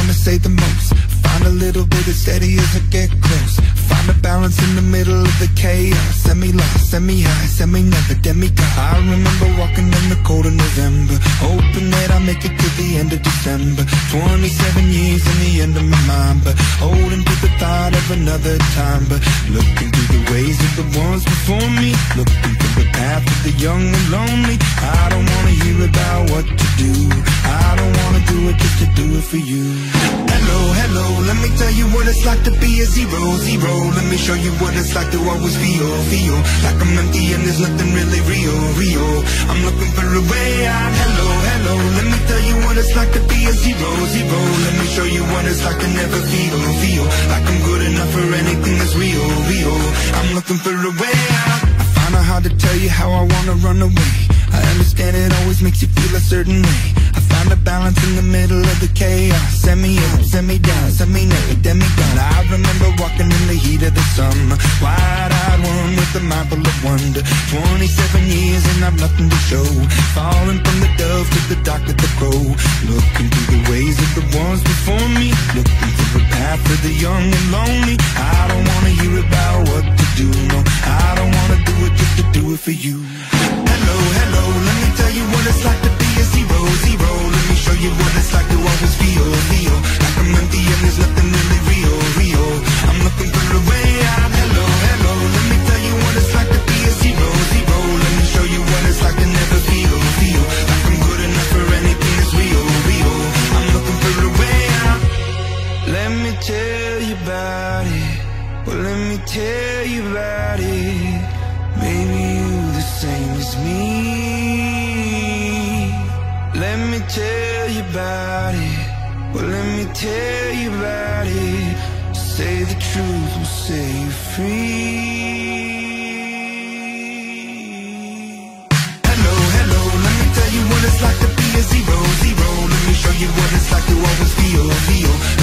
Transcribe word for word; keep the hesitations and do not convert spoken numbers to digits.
wanna say the most. Find a little bit of steady as I get close. Find a balance in the middle of the chaos. Semi-lost, semi-high, semi-never, demigod. I remember walking in the cold of November, hoping that I'd make it to the end of December. Twenty-seven years in the end of my mind, but holding to the thought of another time. But looking through the ways of the ones before me, looking through the path of the young and lonely. I don't wanna hear about what to do, I don't wanna do it just to do it for you. Hello, hello, let me tell you what it's like to be a zero, zero. Let me show you what it's like to always feel, feel like I'm empty and there's nothing really real, real. I'm looking for a way out. Hello, hello, let me tell you what it's like to be a zero, zero. Let me show you what it's like to never feel, feel like I'm good enough for anything that's real, real. I'm looking for a way out. I find it hard to tell you how I wanna run away. I understand it always makes you feel a certain way. I find a balance in the middle of the chaos. Semi up, semi down, semi never, demigod. I remember walking in the heat of the summer, wide-eyed one with a mind full of wonder. Twenty-seven years and I've nothing to show, falling from the dove to the dark of the crow. Looking through the ways of the ones before me, looking through the path of the young and lonely. I don't wanna hear about what to do, no, I don't wanna do it just to do it for you. Hello, hello, let me tell you what it's like to be a zero, zero. Let me show you what it's like to always feel, feel like I'm empty and there's nothing really real, real. I'm looking for a way out. Hello, hello, let me tell you what it's like to be a zero, zero. Let me show you what it's like to never feel, feel like I'm good enough for anything that's real, real. I'm looking for a way out. Let me tell you about it. Well, let me tell you about it. Maybe you the same as me. Let me tell you about it. Well, let me tell you about it. Say the truth will set you free. Hello, hello, let me tell you what it's like to be a zero, zero. Let me show you what it's like to always feel, feel